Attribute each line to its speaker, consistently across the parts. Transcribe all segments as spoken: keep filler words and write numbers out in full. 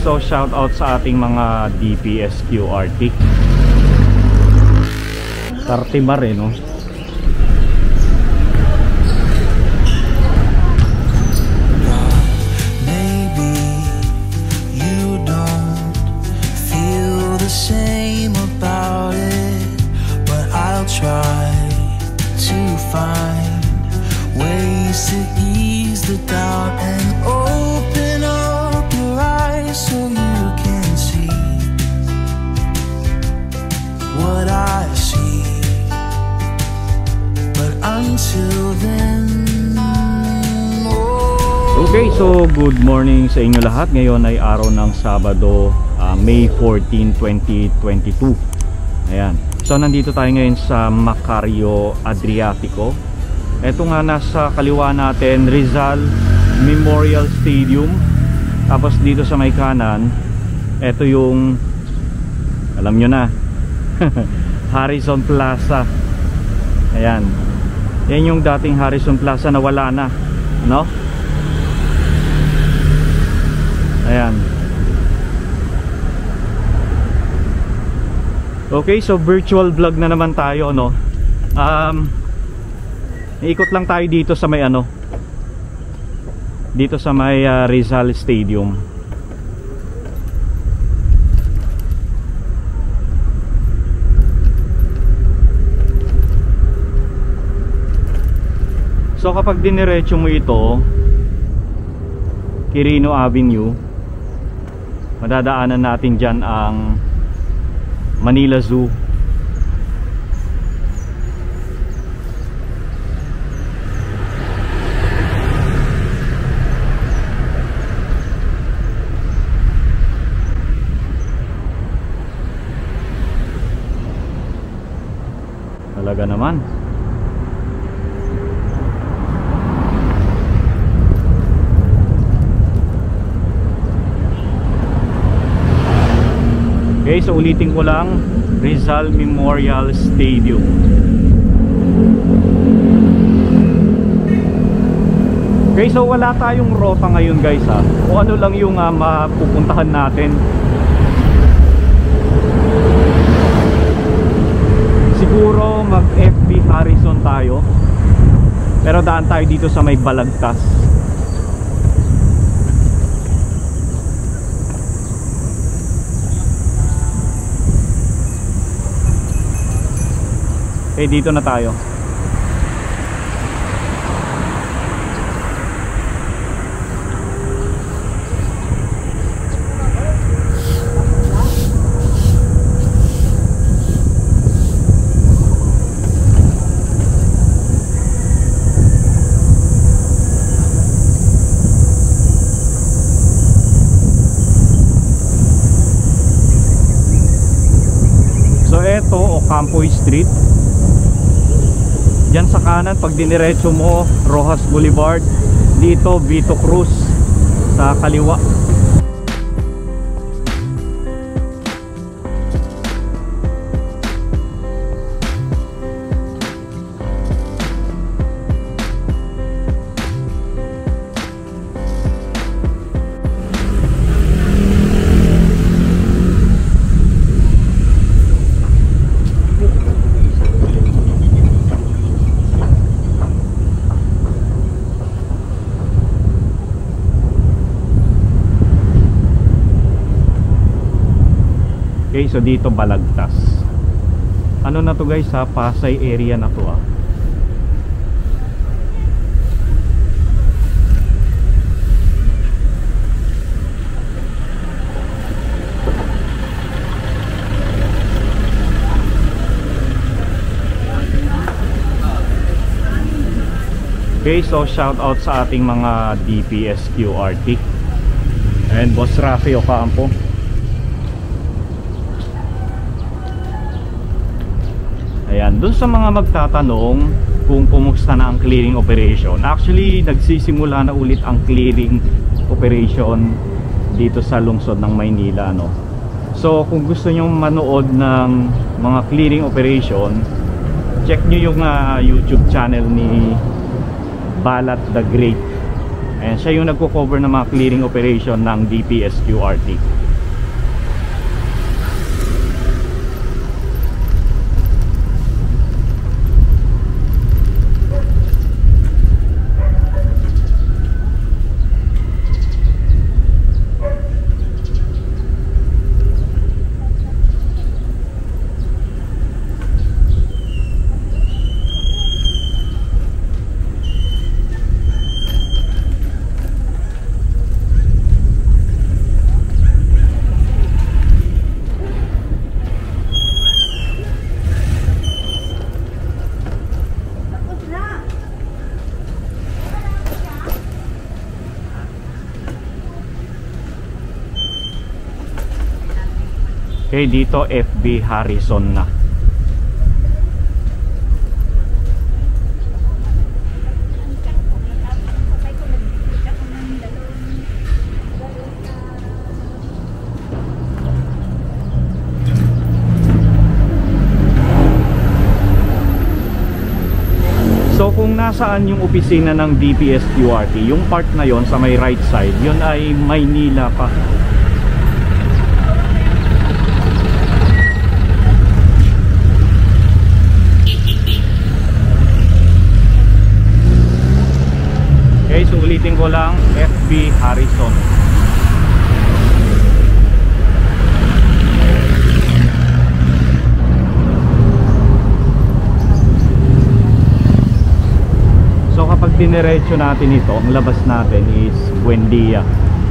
Speaker 1: so shout out sa ating mga D P S Q R T. Tartimar eh, no? Okay, so good morning sa inyo lahat. Ngayon ay araw ng Sabado, uh, May fourteenth, twenty twenty-two. Ayan. So nandito tayo ngayon sa Macario Adriatico. Ito nga nasa kaliwa natin, Rizal Memorial Stadium. Tapos dito sa may kanan, ito yung, alam nyo na, Harrison Plaza. Ayan. Yan yung dating Harrison Plaza na wala na, no? Ayan. Okay, so virtual vlog na naman tayo, no? Um, ikot lang tayo dito sa may ano, dito sa may uh, Rizal Stadium. So kapag diniretso mo ito, Quirino Avenue, madadaanan natin dyan ang Manila Zoo. Talaga naman. Okay, so ulitin ko lang, Rizal Memorial Stadium. Okay, so wala tayong rota ngayon guys ha. Kung ano lang yung uh, mapupuntahan natin. Siguro mag F B Harrison tayo. Pero daan tayo dito sa may Balagtas. Eh dito na tayo. So eto Ocampo Street. Diyan sa kanan, pag diniretso mo, Rojas Boulevard. Dito, Vito Cruz sa kaliwa. Okay, so dito Balagtas. Ano na to guys ha? Pasay area na to ah. Okay, so shout out sa ating mga D P S Q R T and Boss Rafi Ocampo. Ayan, dun sa mga magtatanong kung kumusta na ang clearing operation. Actually, nagsisimula na ulit ang clearing operation dito sa lungsod ng Maynila, no? So, kung gusto nyo manood ng mga clearing operation, check nyo yung uh, YouTube channel ni Balat the Great. And siya yung nagko-cover ng mga clearing operation ng D P S Q R T. Okay, dito F B Harrison na. So kung nasaan yung opisina ng D P S Q R T, yung part na yon sa may right side, yun ay Maynila pa. Okay, so ulitin ko lang, F B Harrison. So kapag diniretso natin ito, ang labas natin is Buendia.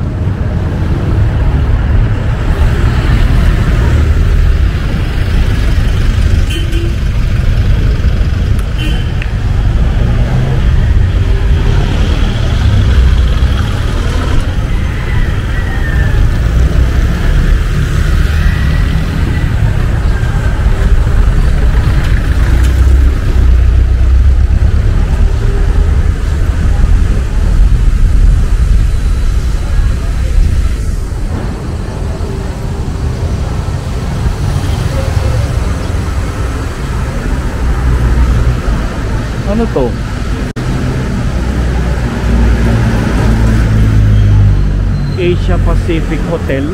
Speaker 1: Ano to? Asia Pacific Hotel.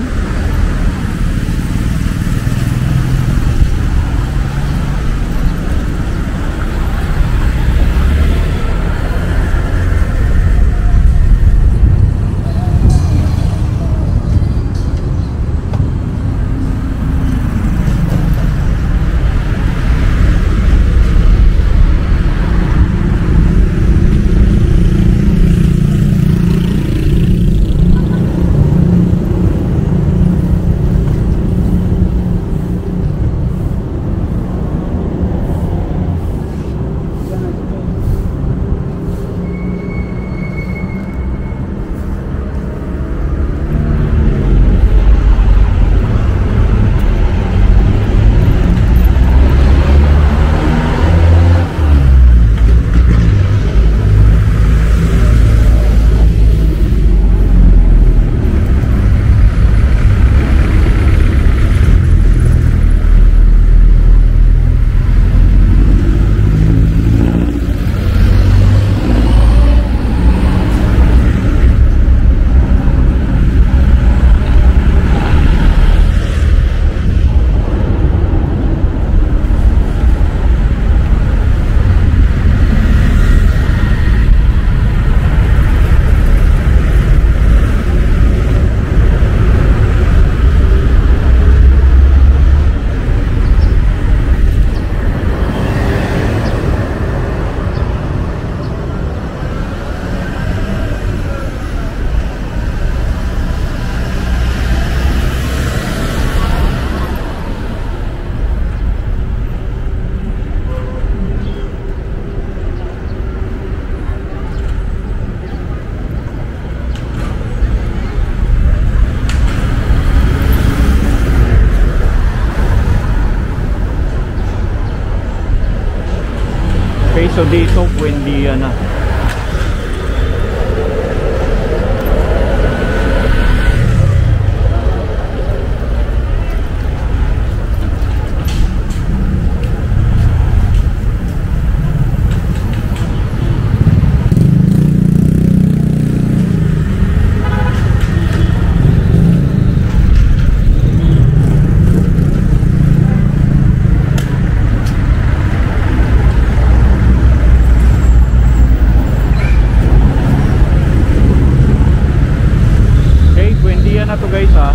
Speaker 1: Okay, so dito Buendia na. area na to guys ha.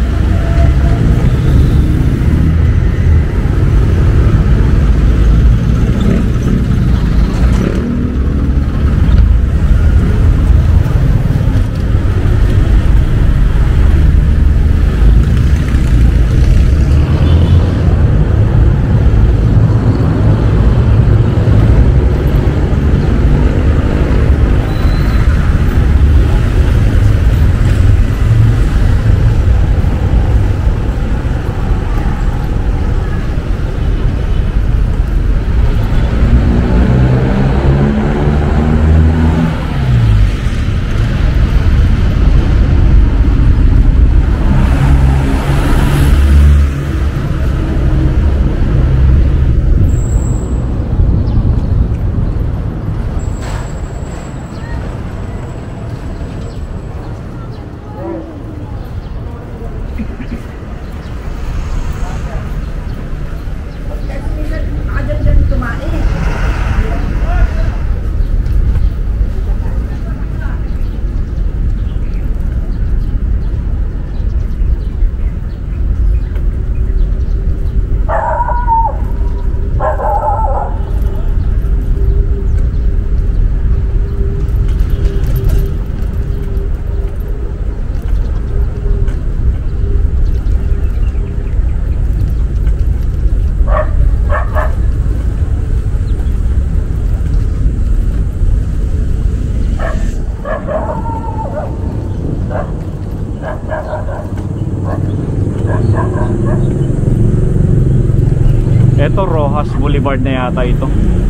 Speaker 1: Ito Rojas Boulevard na yata ito.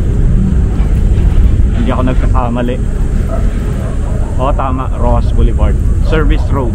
Speaker 1: Hindi ako nagkakamali. O tama, Rojas Boulevard, Service Road.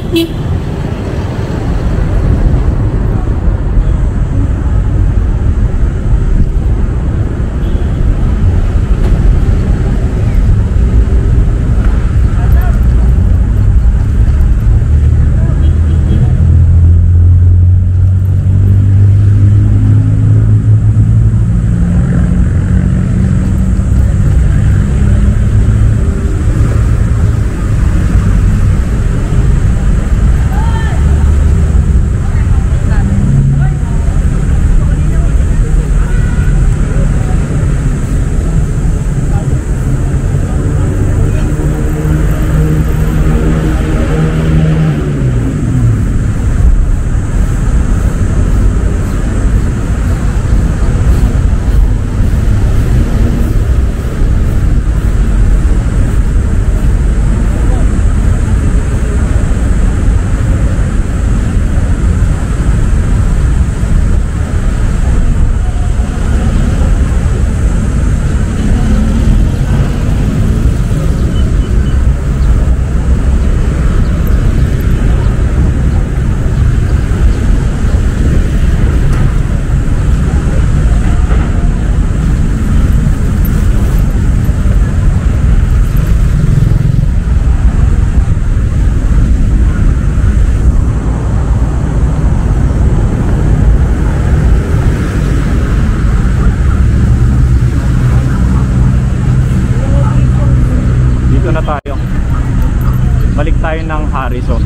Speaker 1: Balik tayo ng Harrison,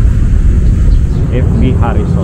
Speaker 1: F B Harrison.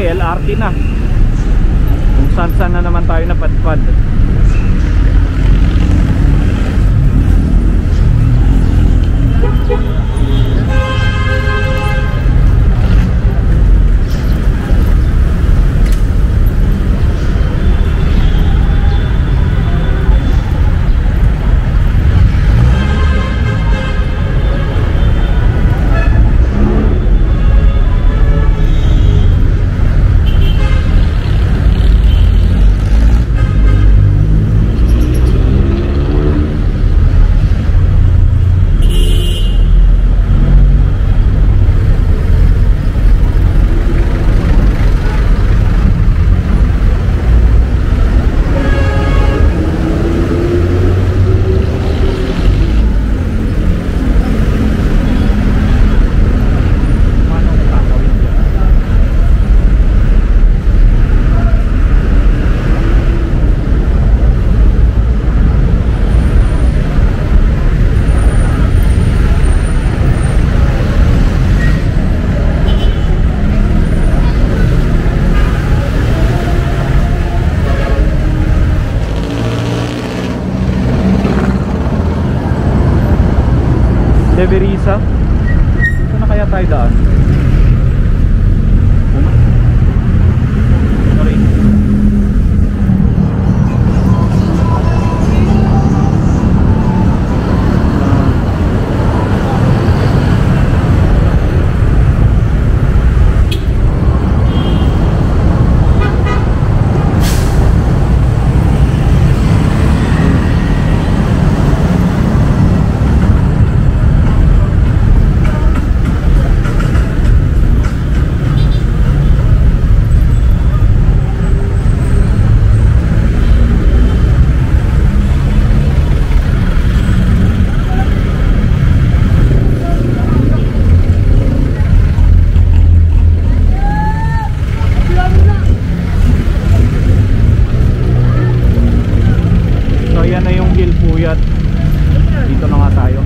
Speaker 1: L R T na. Kung saan saan na naman tayo napadpad. Leverisa. Saan na kaya tayo daan? Sorry. Dito na nga tayo.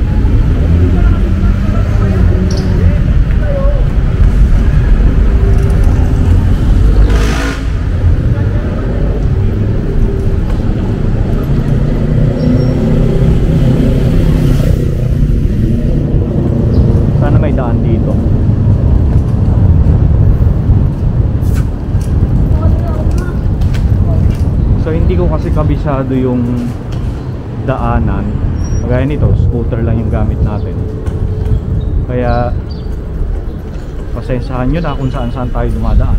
Speaker 1: Sana may daan dito. So hindi ko kasi kabisado yung daanan. Kagaya nito, scooter lang yung gamit natin. Kaya pasensyahan nyo na kung saan saan tayo dumadaan.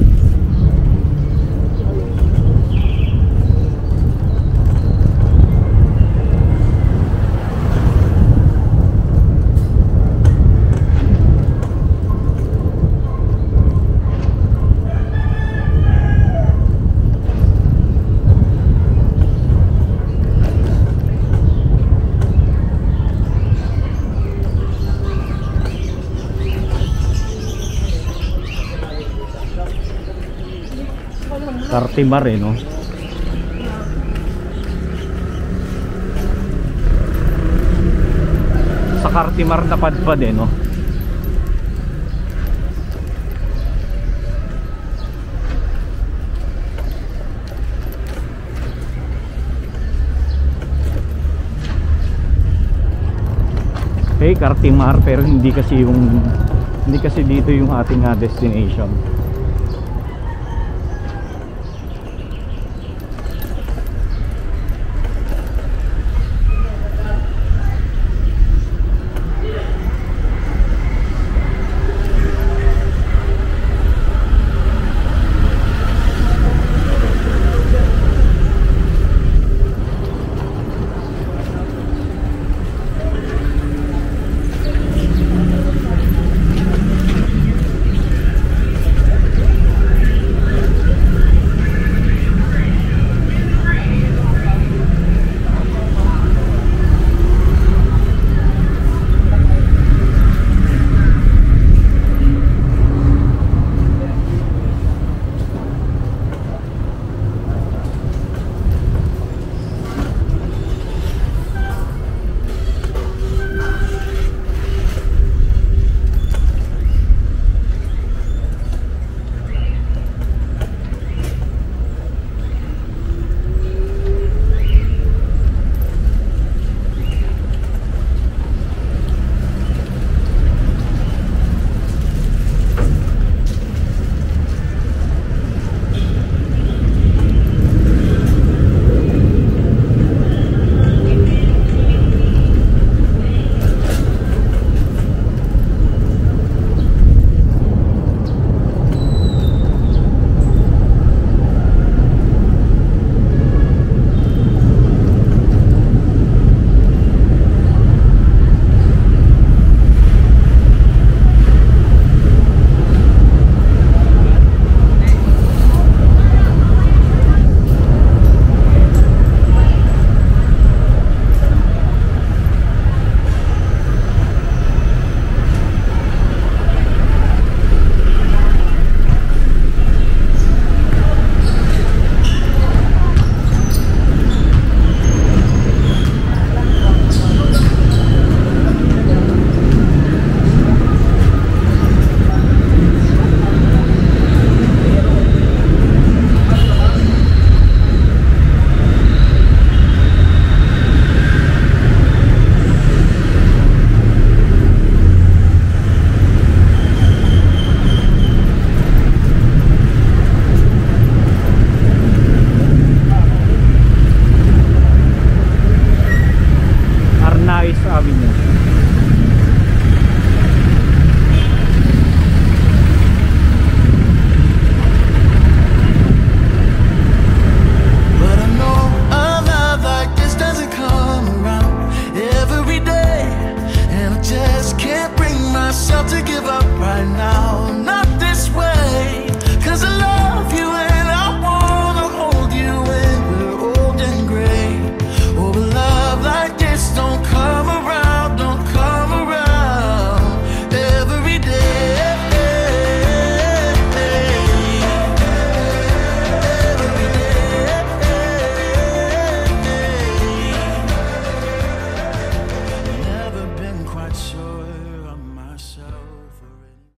Speaker 1: Cartimar eh, no? Sa Cartimar na padpad eh, no? Okay, Cartimar, pero hindi kasi yung hindi kasi dito yung ating uh, destination.